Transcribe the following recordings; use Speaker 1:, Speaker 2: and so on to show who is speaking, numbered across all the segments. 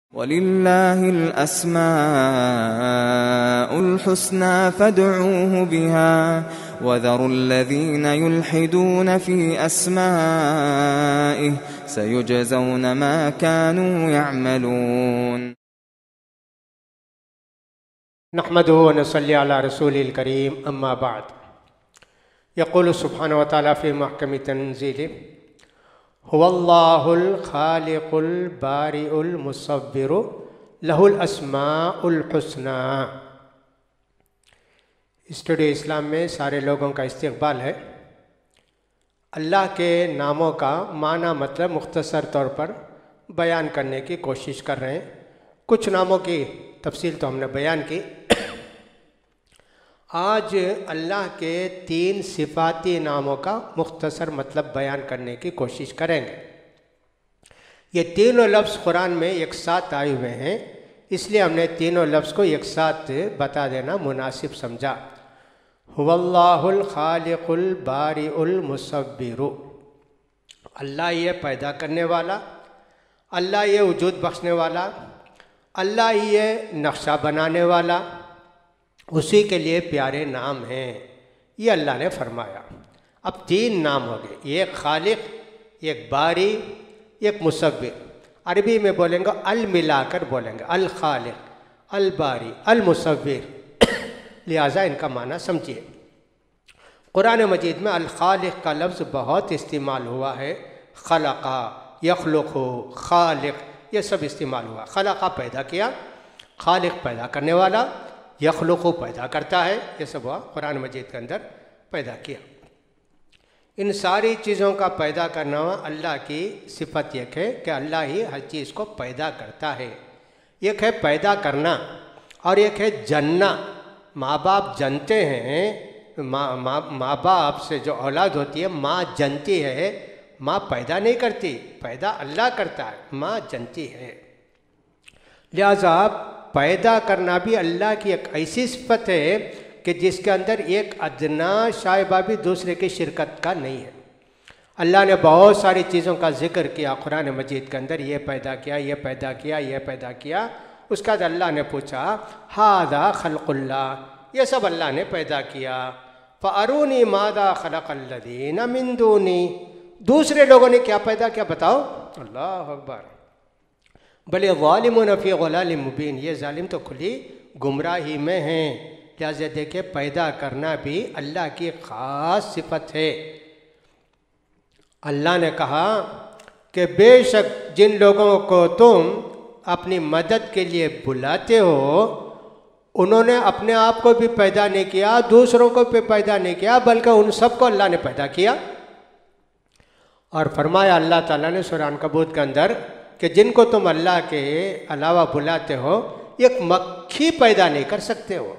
Speaker 1: وَلِلَّهِ الْأَسْمَاءُ الْحُسْنَى فَادْعُوهُ بِهَا وَذَرُوا الَّذِينَ يُلْحِدُونَ فِي أَسْمَائِهِ سَيُجْزَوْنَ مَا كَانُوا يَعْمَلُونَ
Speaker 2: نحمده ونصلي على رسوله الكريم اما بعد يقول سبحانه وتعالى في محكم تنزيله هو الله الخالق البارئ المصور له الاسماء الحسنى۔ اسٹوڈیو اسلام میں سارے لوگوں کا استقبال ہے۔ اللہ کے ناموں کا معنی مطلب مختصر طور پر بیان کرنے کی کوشش کر رہے ہیں۔ کچھ ناموں کی تفصیل تو ہم نے بیان کی۔ آج اللہ کے 3 صفاتی ناموں کا مختصر مطلب بیان کرنے کی کوشش کریں گے۔ یہ تینوں لفظ قرآن میں ایک ساتھ آئے ہوئے ہیں، اس لیے ہم نے تینوں لفظ کو ایک ساتھ بتا دینا مناسب سمجھا۔ هو اللہ الخالق البارئ المصور، اللہ یہ پیدا کرنے والا، اللہ یہ وجود بخشنے والا، اللہ یہ نقشہ بنانے والا، اسی کے لیے پیارے نام ہیں۔ یہ اللہ نے فرمایا۔ اب 3 نام ہو گئے، ایک خالق، ایک باری، ایک مصور۔ عربی میں بولیں گے ال ملا کر بولیں گے، الخالق، الباری، المصور، لہٰذا ان کا معنی سمجھیے۔ قرآن مجید میں الخالق کا لفظ بہت استعمال ہوا ہے۔ خلقہ، یخلق، خالق، یہ سب استعمال ہوا۔ خلقہ پیدا کیا، خالق پیدا کرنے والا، یخلق پیدا کرتا ہے، یہ سب ہوا قرآن مجید کے اندر پیدا کیا۔ ان ساری چیزوں کا پیدا کرنا اللہ کی صفت ایک ہے کہ اللہ ہی ہر چیز کو پیدا کرتا ہے۔ ایک ہے پیدا کرنا اور ایک ہے جننا۔ ماں باپ جنتے ہیں، ماں باپ سے جو اولاد ہوتی ہے ماں جنتی ہے، ماں پیدا نہیں کرتی، پیدا اللہ کرتا ہے، ماں جنتی ہے۔ لہذا پیدا کرنا بھی اللہ کی ایک ایسی صفت ہے کہ جس کے اندر ایک ادنا شائبہ بھی دوسرے کی شرکت کا نہیں ہے۔ اللہ نے بہت ساری چیزوں کا ذکر کیا قرآن مجید کے اندر، یہ پیدا کیا، یہ پیدا کیا، یہ پیدا کیا۔ اس کے بعد اللہ نے پوچھا ھذا خلق اللہ، یہ سب اللہ نے پیدا کیا۔ فَأَرُونِي مَاذَا خَلَقَ الَّذِينَ مِن دُونِي، دوسرے لوگوں نے کیا پیدا کیا بتاؤ۔ اللہ اکبر۔ بلے ظالمون فی ضلال مبین، یہ ظالم تو کھلی گمراہی میں ہیں۔ لہٰذا دیکھیں پیدا کرنا بھی اللہ کی خاص صفت ہے۔ اللہ نے کہا کہ بے شک جن لوگوں کو تم اپنی مدد کے لیے بلاتے ہو انہوں نے اپنے آپ کو بھی پیدا نہیں کیا، دوسروں کو بھی پیدا نہیں کیا، بلکہ ان سب کو اللہ نے پیدا کیا۔ اور فرمایا اللہ تعالیٰ نے سورہ عنکبوت کے اندر کہ جن کو تم اللہ کے علاوہ بلاتے ہو ایک مکھی پیدا نہیں کر سکتے ہو۔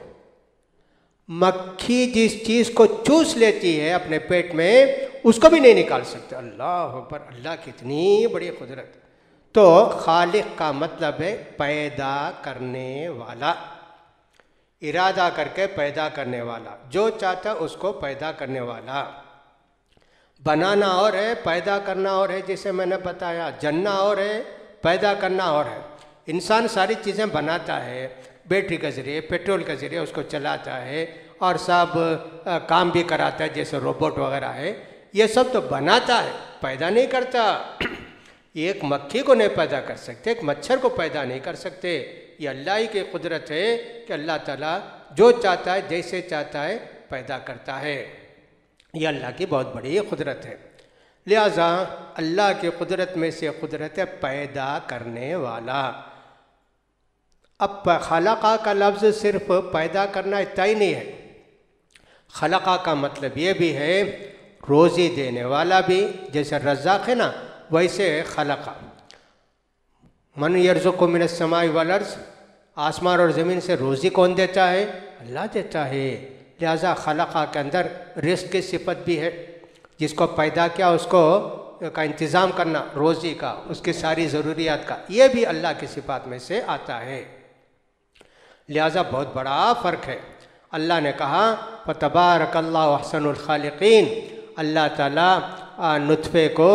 Speaker 2: مکھی جس چیز کو چوس لیتی ہے اپنے پیٹ میں اس کو بھی نہیں نکال سکتے۔ اللہ اکبر، اللہ کی اتنی بڑی قدرت۔ تو خالق کا مطلب ہے پیدا کرنے والا، ارادہ کر کے پیدا کرنے والا، جو چاہتا اس کو پیدا کرنے والا۔ بنانا اور ہے، پیدا کرنا اور ہے، جیسے میں نے بتایا جننا اور ہے، پیدا کرنا اور ہے۔ انسان ساری چیزیں بناتا ہے، بیٹری کے ذریعے، پیٹرول کے ذریعے اس کو چلاتا ہے اور سب کام بھی کراتا ہے جیسے روبوٹ وغیرہ ہے۔ یہ سب تو بناتا ہے، پیدا نہیں کرتا۔ ایک مکھی کو نہیں پیدا کر سکتے، ایک مچھر کو پیدا نہیں کر سکتے۔ یہ اللہ ہی کی قدرت ہے کہ اللہ تعالیٰ جو چاہتا ہے جیسے چاہتا ہے پیدا کرتا ہے۔ یہ اللہ کی بہت بڑی قدرت ہے۔ لہٰذا اللہ کی قدرت میں سے قدرت ہے پیدا کرنے والا۔ اب خلقہ کا لفظ صرف پیدا کرنا اتنا ہی نہیں ہے، خلقہ کا مطلب یہ بھی ہے روزی دینے والا بھی، جیسے رزاق ہے نا ویسے خلقہ۔ من یرزق من السماء والارض، آسمان اور زمین سے روزی کون دیتا ہے؟ اللہ دیتا ہے۔ لہٰذا خلقہ کے اندر رزق کی صفت بھی ہے، جس کو پیدا کیا اس کو کا انتظام کرنا، روزی کا، اس کی ساری ضروریات کا، یہ بھی اللہ کی صفات میں سے آتا ہے۔ لہٰذا بہت بڑا فرق ہے۔ اللہ نے کہا فَتَبَارَكَ اللَّهُ أَحْسَنُ الْخَالِقِينَ، اللہ تعالیٰ نطفے کو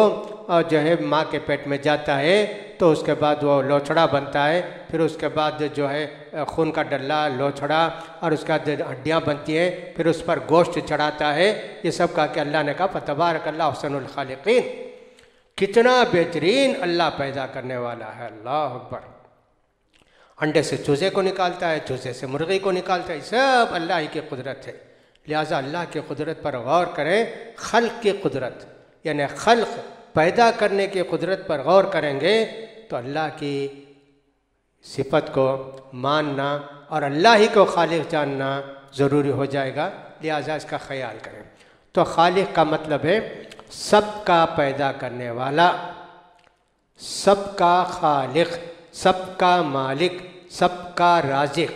Speaker 2: جو ہے ماں کے پیٹ میں جاتا ہے تو اس کے بعد وہ لوچڑا بنتا ہے، پھر اس کے بعد جو ہے خون کا ڈلہ، لوچڑا، اور اس کے بعد ہڈیاں بنتی ہیں، پھر اس پر گوشت چڑھاتا ہے۔ یہ سب کہا کہ اللہ نے کہا فتبارک اللہ احسن الخالقین، کتنا بہترین اللہ پیدا کرنے والا ہے، اللہ اکبر۔ انڈے سے چوزے کو نکالتا ہے، چوزے سے مرغی کو نکالتا ہے، سب اللہ ہی کی قدرت ہے۔ لہٰذا اللہ کی قدرت پر غور کریں، خلق کی قدرت یعنی خلق پیدا کرنے کی قدرت پر غور کریں گے تو اللہ کی صفت کو ماننا اور اللہ ہی کو خالق جاننا ضروری ہو جائے گا، لہٰذا اس کا خیال کریں۔ تو خالق کا مطلب ہے سب کا پیدا کرنے والا، سب کا خالق، سب کا مالک، سب کا رازق۔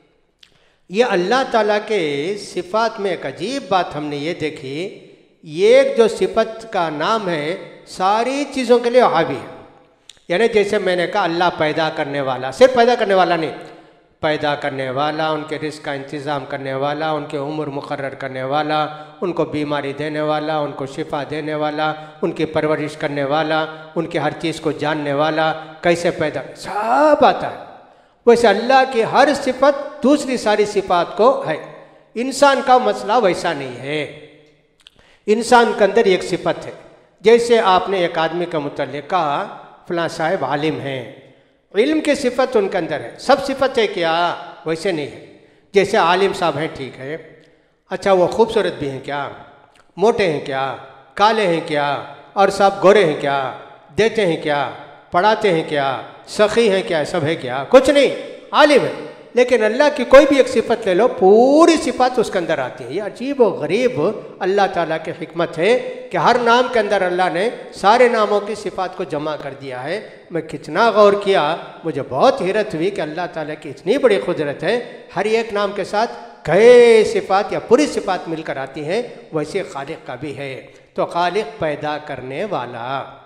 Speaker 2: یہ اللہ تعالیٰ کے صفات میں ایک عجیب بات ہم نے یہ دیکھی، یہ جو صفت کا نام ہے ساری چیزوں کے لیے حاوی ہے۔ یعنی جیسے میں نے کہا اللہ پیدا کرنے والا، صرف پیدا کرنے والا نہیں، پیدا کرنے والا، ان کے رزق کا انتظام کرنے والا، ان کے عمر مقرر کرنے والا، ان کو بیماری دینے والا، ان کو شفا دینے والا، ان کی پرورش کرنے والا، ان کی ہر چیز کو جاننے والا، کیسے پیدا، سب آتا ہے۔ ویسے اللہ کی ہر صفت دوسری ساری صفات کو ہے۔ انسان کا مسئلہ ویسا نہیں ہے۔ انسان کے اندر ایک صفت ہے، جیسے آپ نے ایک آدمی کا متعلق کہا فلاں صاحب عالم ہیں، علم کی صفت ان کے اندر ہے، سب صفت ہے کیا؟ ویسے نہیں ہے۔ جیسے عالم صاحب ہیں، ٹھیک ہے، اچھا وہ خوبصورت بھی ہیں کیا؟ موٹے ہیں کیا؟ کالے ہیں کیا؟ اور صاحب گورے ہیں کیا؟ دیتے ہیں کیا؟ پڑھاتے ہیں کیا؟ سخی ہیں کیا؟ سب ہے کیا؟ کچھ نہیں، عالم ہے۔ لیکن اللہ کی کوئی بھی ایک صفت لے لو، پوری صفات اس کے اندر آتی ہیں۔ یہ عجیب و غریب اللہ تعالیٰ کی حکمت ہے کہ ہر نام کے اندر اللہ نے سارے ناموں کی صفات کو جمع کر دیا ہے۔ میں کتنا غور کیا، مجھے بہت حیرت ہوئی کہ اللہ تعالیٰ کی اتنی بڑی قدرت ہے، ہر ایک نام کے ساتھ کئی صفات یا پوری صفات مل کر آتی ہیں۔ ویسے خالق کا بھی ہے۔ تو خالق پیدا کرنے والا۔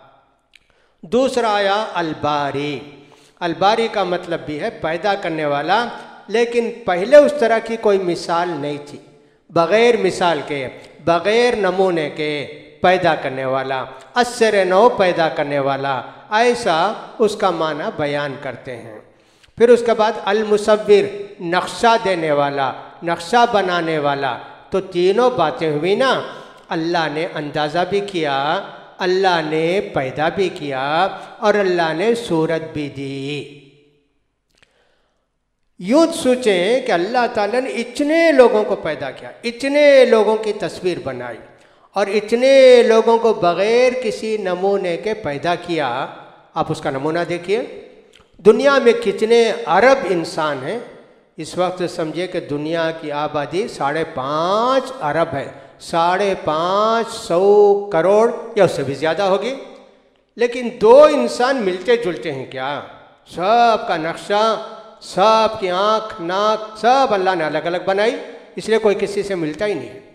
Speaker 2: دوسرا آیا الباری۔ الباری کا مطلب بھی ہے پیدا کرنے والا، لیکن پہلے اس طرح کی کوئی مثال نہیں تھی، بغیر مثال کے، بغیر نمونے کے پیدا کرنے والا، اثر نو پیدا کرنے والا، ایسا اس کا معنی بیان کرتے ہیں۔ پھر اس کے بعد المصور، نقشہ دینے والا، نقشہ بنانے والا۔ تو تینوں باتیں ہوئی نا، اللہ نے اندازہ بھی کیا، اللہ نے پیدا بھی کیا، اور اللہ نے صورت بھی دی۔ یوں سوچیں کہ اللہ تعالیٰ نے اتنے لوگوں کو پیدا کیا، اتنے لوگوں کی تصویر بنائی، اور اتنے لوگوں کو بغیر کسی نمونے کے پیدا کیا۔ آپ اس کا نمونہ دیکھیے، دنیا میں کتنے ارب انسان ہیں۔ اس وقت سمجھے کہ دنیا کی آبادی 5.5 ارب ہے، 550 کروڑ یا اس سے بھی زیادہ ہوگی۔ لیکن دو انسان ملتے جلتے ہیں کیا؟ سب کا نقشہ، سب کی آنکھ، ناک، سب اللہ نے الگ الگ بنائی، اس لیے کوئی کسی سے ملتا ہی نہیں ہے۔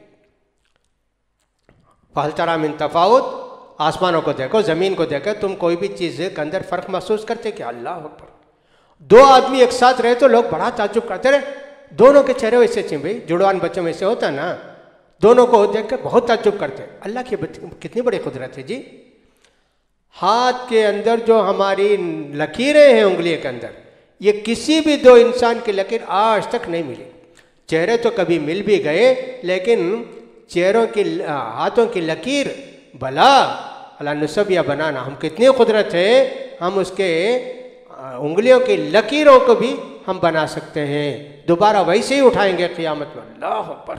Speaker 2: فَهَلْ تَرَىٰ مِن تَفَاوُتٍ، آسمانوں کو دیکھو، زمین کو دیکھو، تم کوئی بھی چیز کے اندر فرق محسوس کرتے کہ اللہ اکبر؟ دو آدمی ایک ساتھ رہے تو لوگ بڑا تعجب کرتے رہے، دونوں کے چہرے ویسے تھے، بھائی جڑوان بچوں میں سے ہوتا نا، دونوں کو دیکھ کر بہت تعجب کرتے۔ اللہ کی کتنی بڑی قدرت ہے جی۔ ہاتھ کے اندر جو ہماری لکیریں ہیں انگلی کے اندر، یہ کسی بھی دو انسان کی لکیر آج تک نہیں ملی۔ چہرے تو کبھی مل بھی گئے، لیکن چہروں کی، ہاتھوں کی لکیر بھلا اللہ نسبیہ بنانا، ہم کتنی قدرت ہے، ہم اس کے انگلیوں کی لکیروں کو بھی ہم بنا سکتے ہیں، دوبارہ ویسے ہی اٹھائیں گے قیامت میں۔ اللہ اکبر۔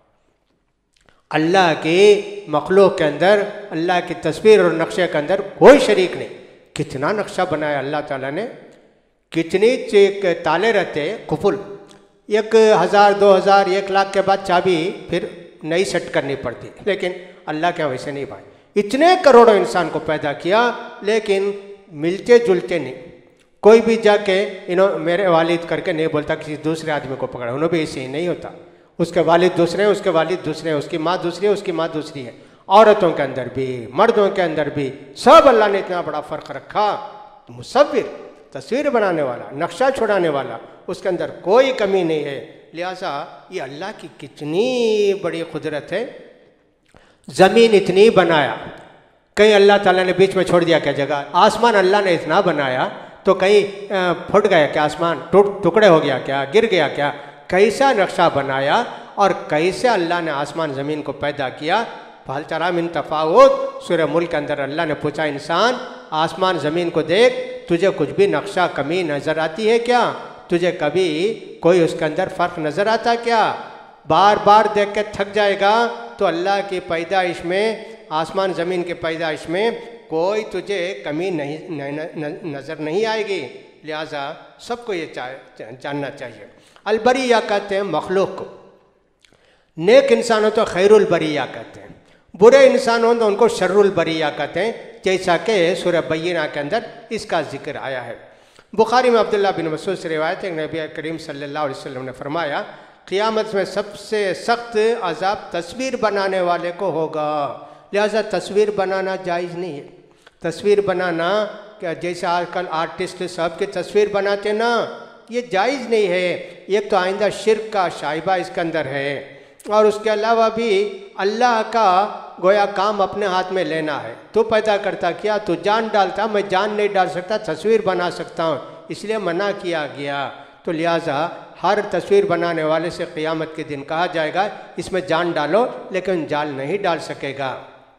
Speaker 2: اللہ کی مخلوق کے اندر، اللہ کی تصویر اور نقشے کے اندر کوئی شریک نہیں۔ کتنا نقشہ بنایا اللہ تعالیٰ نے، کتنی تالے رہتے قفل، 1000 2000 1 لاکھ کے بعد چابی پھر نئی سیٹ کرنی پڑتی، لیکن اللہ کے ویسے نہیں بھائی۔ اتنے کروڑوں انسان کو پیدا کیا، لیکن ملتے جلتے نہیں۔ کوئی بھی جا کے میرے والد کر کے نہیں بولتا کسی دوسرے آدمی کو پکڑا، انہوں بھی ایسے ہی نہیں ہوتا۔ اس کے والد دوسرے ہیں، اس کے والد دوسرے ہیں، اس کی ماں دوسری ہے، اس کی ماں دوسری ہے۔ عورتوں کے اندر بھی، مردوں کے اندر بھی، سب اللہ نے اتنا بڑا فرق رکھا۔ مصور، تصویر بنانے والا، نقشہ چھوڑانے والا، اس کے اندر کوئی کمی نہیں ہے۔ لہٰذا یہ اللہ کی کتنی بڑی قدرت ہے۔ زمین اتنی بنایا، کہیں اللہ تعالیٰ نے بیچ میں چھوڑ دیا کیا جگہ؟ آسمان اللہ نے اتنا بنایا تو کہیں پھٹ گیا کیا آسمان؟ ٹکڑے ہو گیا کیا؟ گر گیا کیا؟ کیسا نقشہ بنایا اور کیسے اللہ نے آسمان زمین کو پیدا کیا؟ فَهَلْ تَرَىٰ مِن تَفَاوُتٍ سورہ ملک کے اندر اللہ نے پوچھا انسان آسمان زمین کو دیکھ، تجھے کچھ بھی نقشہ کمی نظر آتی ہے کیا؟ تجھے کبھی کوئی اس کے اندر فرق نظر آتا کیا؟ بار بار دیکھ کے تھک جائے گا تو اللہ کی پیدائش میں، آسمان زمین کی پیدائش میں کوئی تجھے کمی نظر نہیں آئے گی، لہٰذا سب کو یہ جاننا چاہیے۔ البریہ کہتے ہیں مخلوق کو، نیک انسان ہو تو خیر البریہ کہتے ہیں، برے انسان ہوں تو ان کو شر البریہ کہتے ہیں، جیسا کہ سورہ بینہ کے اندر اس کا ذکر آیا ہے۔ بخاری میں عبداللہ بن مسعود سے روایت ہے کہ نبی کریم صلی اللہ علیہ وسلم نے فرمایا قیامت میں سب سے سخت عذاب تصویر بنانے والے کو ہوگا، لہذا تصویر بنانا جائز نہیں ہے۔ تصویر بنانا کیا جیسے آج کل آرٹسٹ صاحب کی تصویر بناتے نا، یہ جائز نہیں ہے۔ ایک تو آئندہ شرک کا شائبہ اس کے اندر ہے، اور اس کے علاوہ بھی اللہ کا گویا کام اپنے ہاتھ میں لینا ہے۔ تو پیدا کرتا کیا؟ تو جان ڈالتا، میں جان نہیں ڈال سکتا، تصویر بنا سکتا ہوں، اس لیے منع کیا گیا۔ تو لہٰذا ہر تصویر بنانے والے سے قیامت کے دن کہا جائے گا اس میں جان ڈالو، لیکن جان نہیں ڈال سکے گا۔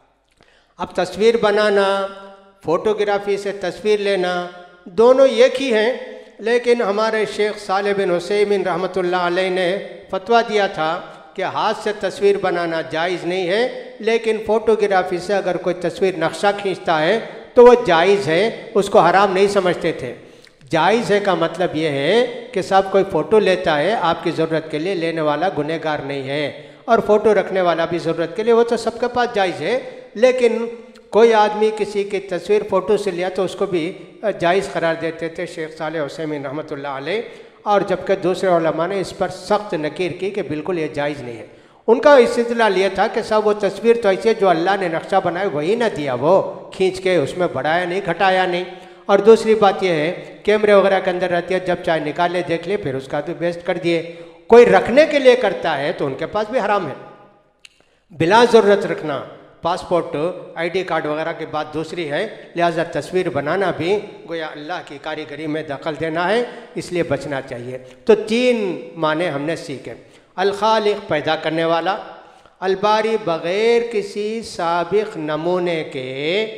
Speaker 2: اب تصویر بنانا، فوٹوگرافی سے تصویر لینا، دونوں ایک ہی ہیں، لیکن ہمارے شیخ صالح بن عثیمین رحمۃ اللہ علیہ نے فتویٰ دیا تھا کہ ہاتھ سے تصویر بنانا جائز نہیں ہے، لیکن فوٹوگرافی سے اگر کوئی تصویر نقشہ کھینچتا ہے تو وہ جائز ہے، اس کو حرام نہیں سمجھتے تھے۔ جائز ہے کا مطلب یہ ہے کہ صاحب کوئی فوٹو لیتا ہے آپ کی ضرورت کے لیے، لینے والا گنہگار نہیں ہے، اور فوٹو رکھنے والا بھی ضرورت کے لیے، وہ تو سب کے پاس جائز ہے، لیکن کوئی آدمی کسی کی تصویر فوٹو سے لیا تو اس کو بھی جائز قرار دیتے تھے شیخ صالح عثیمین رحمۃ اللہ علیہ، اور جبکہ دوسرے علماء نے اس پر سخت نکیر کی کہ بالکل یہ جائز نہیں ہے۔ ان کا استدلال یہ تھا کہ صاحب وہ تصویر تو ایسے جو اللہ نے نقشہ بنایا وہی نہ دیا، وہ کھینچ کے اس میں بڑھایا نہیں، گھٹایا نہیں۔ اور دوسری بات یہ ہے کیمرے وغیرہ کے اندر رہتی ہے، جب چاہے نکالے دیکھ لے، پھر اس کا تو بیسٹ کر دیے۔ کوئی رکھنے کے لیے کرتا ہے تو ان کے پاس بھی حرام ہے، بلا ضرورت رکھنا۔ پاسپورٹ، آئی ڈی کارڈ وغیرہ کی بات دوسری ہے، لہٰذا تصویر بنانا بھی گویا اللہ کی کاریگری میں دخل دینا ہے، اس لیے بچنا چاہیے۔ تو تین معنی ہم نے سیکھے: الخالق پیدا کرنے والا، الباری بغیر کسی سابق نمونے کے،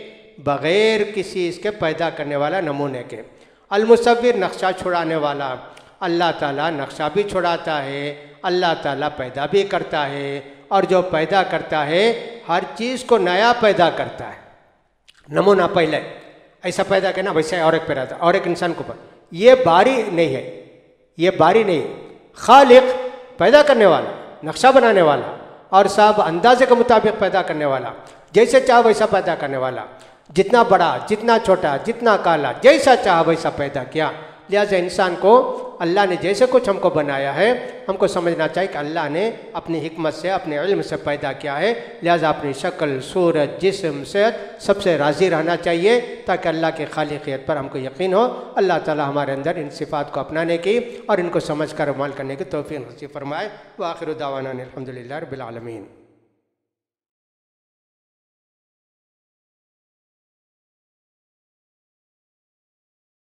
Speaker 2: بغیر کسی اس کے پیدا کرنے والا نمونے کے، المصور نقشہ چھڑانے والا، اللہ تعالیٰ نقشہ بھی چھڑاتا ہے، اللہ تعالیٰ پیدا بھی کرتا ہے، اور جو پیدا کرتا ہے ہر چیز کو نیا پیدا کرتا ہے۔ نمونہ پہلے ایسا پیدا کرنا ویسے اور ایک پیدا تھا، اور ایک انسان کو یہ باری نہیں ہے، یہ باری نہیں، خالق پیدا کرنے والا، نقشہ بنانے والا، اور صاحب اندازے کے مطابق پیدا کرنے والا، جیسے چاہ ویسا پیدا کرنے والا، جتنا بڑا جتنا چھوٹا جتنا کالا جیسا چاہ ویسا پیدا کیا۔ لہٰذا انسان کو اللہ نے جیسے کچھ ہم کو بنایا ہے، ہم کو سمجھنا چاہیے کہ اللہ نے اپنی حکمت سے، اپنے علم سے پیدا کیا ہے، لہٰذا اپنی شکل، صورت، جسم، صحت سب سے راضی رہنا چاہیے تاکہ اللہ کی خالقیت پر ہم کو یقین ہو۔ اللہ تعالی ہمارے اندر ان صفات کو اپنانے کی اور ان کو سمجھ کر عمل کرنے کی توفیق نصیب فرمائے۔ وآخر دعوانا الحمدللہ رب العالمین۔